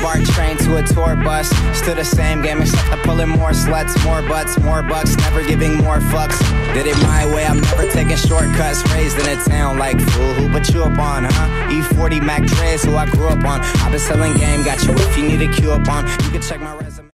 BART train to a tour bus. Still the same game except I'm pulling more sluts, more butts, more bucks, never giving more fucks. Did it my way, I'm never taking shortcuts. Raised in a town like fool, who put you up on, huh? E40 Mac Dre's who I grew up on. I've been selling game, got you if you need a cue up on. You can check my resume.